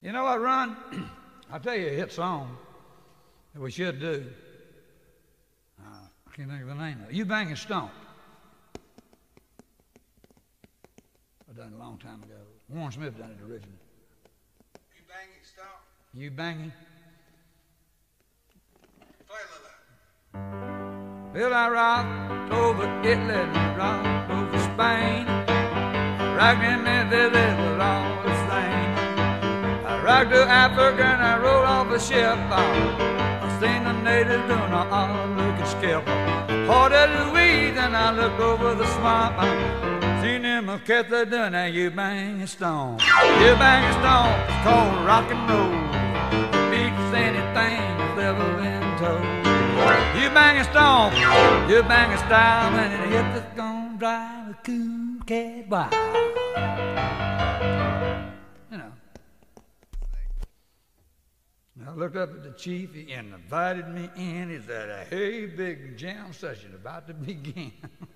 You know what, Ron? I'll tell you a hit song that we should do. I can't think of the name of it. Ubangi Stomp. I done it a long time ago. Warren Smith done it originally. Ubangi Stomp. Ubangi. Play a little. Well, I rocked over Italy and rocked over Spain. Rocked in Memphis, it was all the same. I rocked to Africa and I rode off a ship. I seen the natives doing an odd-looking skip. Port of Louise and I looked over the swamp. I seen them Cather doing a Ubangi Stomp. Ubangi Stomp is called rock and roll. It beats anything that's ever been told. Ubangi Stomp, Ubangi style, when it hits, it's gonna drive a cool cat wild. You know. I looked up at the chief, he invited me in. He said, "Hey, big jam session about to begin."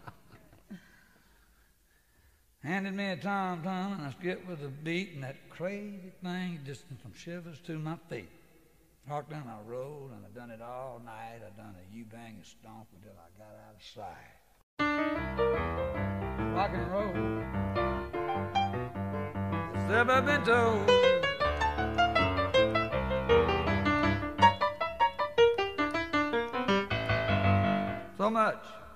Handed me a tom-tom and I skipped with a beat, and that crazy thing just sent some shivers to my feet. Walked down a road and I done it all night. I done a Ubangi Stomp until I got out of sight. Rock and roll, it's ever been told. So much.